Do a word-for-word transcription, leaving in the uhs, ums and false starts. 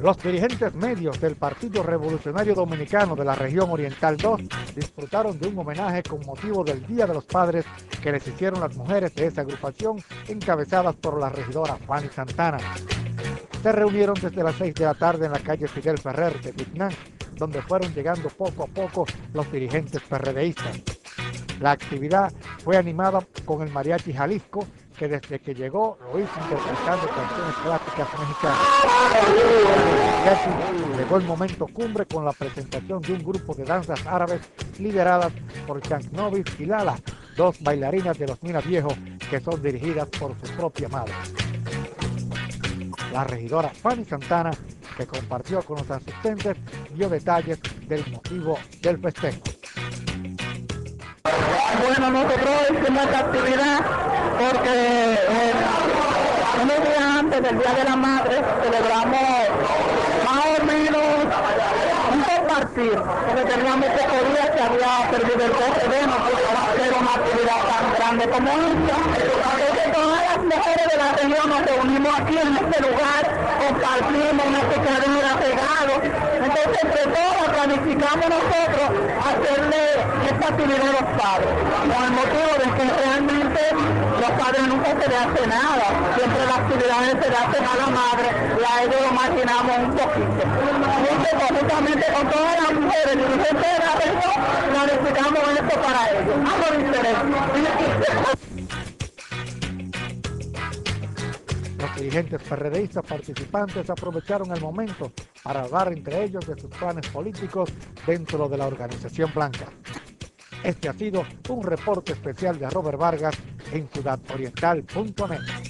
Los dirigentes medios del Partido Revolucionario Dominicano de la región Oriental dos disfrutaron de un homenaje con motivo del Día de los Padres que les hicieron las mujeres de esa agrupación encabezadas por la regidora Fanny Santana. Se reunieron desde las seis de la tarde en la calle Fidel Ferrer de Vietnam, donde fueron llegando poco a poco los dirigentes PRDistas. La actividad fue animada con el Mariachi Jalisco, que desde que llegó lo hizo interpretando canciones clásicas mexicanas. Y llegó el momento cumbre con la presentación de un grupo de danzas árabes lideradas por Chanknovis y Lala, dos bailarinas de los Mina Viejos que son dirigidas por su propia madre. La regidora Fanny Santana, que compartió con los asistentes, dio detalles del motivo del festejo. Bueno, nosotros hicimos esta actividad porque eh, unos días antes del Día de la Madre celebramos más o menos un compartir, porque teníamos pocos días que había perdido el coche de no pudo hacer una actividad tan grande como esta. Entonces todas las mujeres de la región nos reunimos aquí en este lugar, compartimos una picadera, regalos. Entonces entre todos planificamos nosotros hacerle esta actividad a los padres, con el motivo de que realmente los padres nunca se le hace nada, siempre las actividades se le hacen a la madre y a ellos lo marginamos un poquito. Entonces conjuntamente con todas las mujeres dirigentes de la región planificamos esto para ellos, algo diferente. Los dirigentes PRDistas participantes aprovecharon el momento para hablar entre ellos de sus planes políticos dentro de la organización blanca. Este ha sido un reporte especial de Robert Vargas en ciudad oriental punto net.